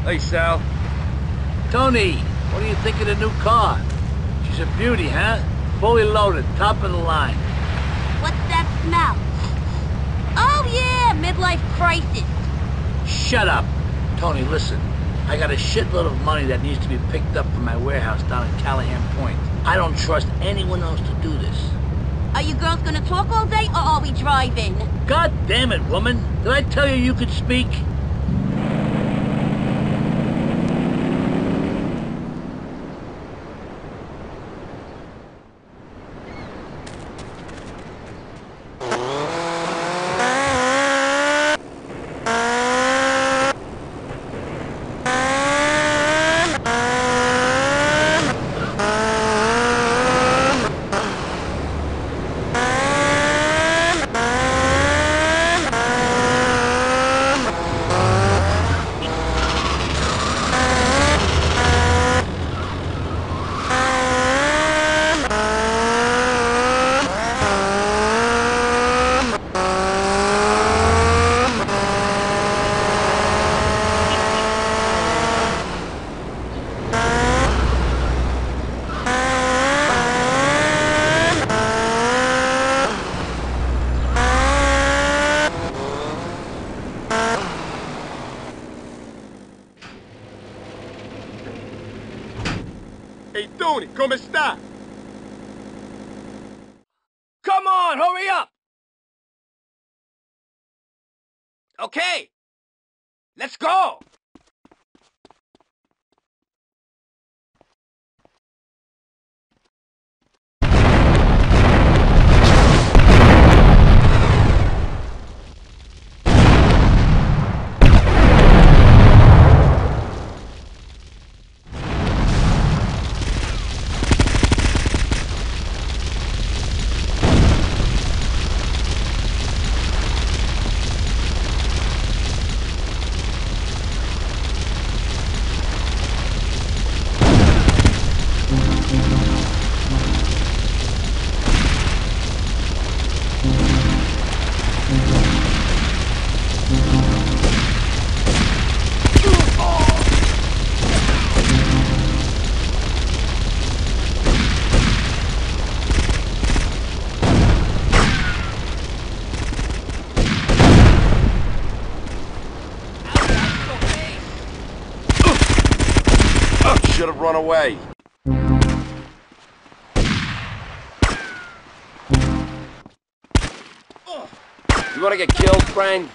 Hey, Sal. Tony, what do you think of the new car? She's a beauty, huh? Fully loaded, top of the line. What's that smell? Oh yeah, midlife crisis. Shut up. Tony, listen. I got a shitload of money that needs to be picked up from my warehouse down at Callahan Point. I don't trust anyone else to do this. Are you girls gonna talk all day, or are we driving? God damn it, woman. Did I tell you you could speak? Hey, Tony, ¿cómo está? Come on, hurry up! Okay, let's go! Should have run away. You wanna get killed, Frank?